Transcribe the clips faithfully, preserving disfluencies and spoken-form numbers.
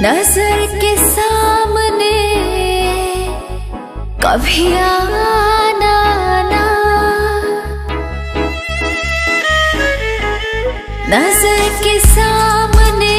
नजर के सामने कभी आना ना, नजर के सामने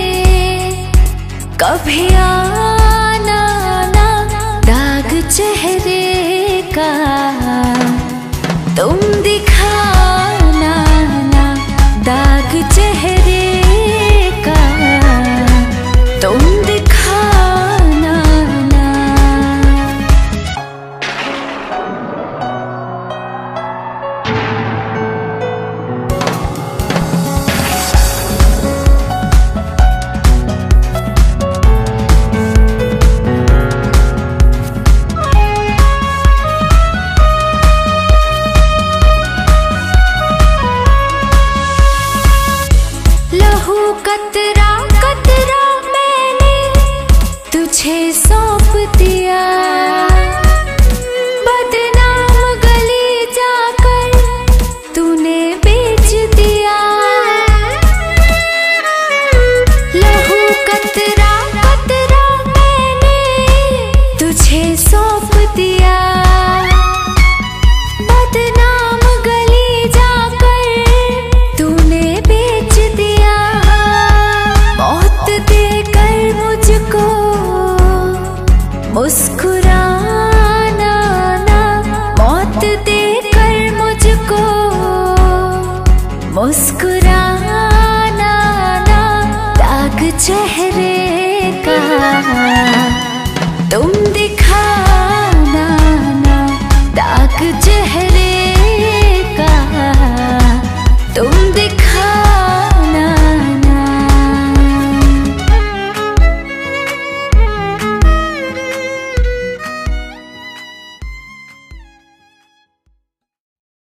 कभी आना ना, दाग चेहरे का तुम दिखाना ना, दाग चेहरे का तुम दिखाना ना। लहू कतरा कतरा मैंने तुझे सौंप दिया, बदनाम गली जाकर तूने बेच दिया। लहू कतरा कतरा मैंने तुझे सौंप दिया, बदनाम गली जाकर तूने बेच दिया। मौत देकर मुझको मुस्कुराना ना, मौत देकर मुझको मुस्कुराना ना, दाग चेहरे का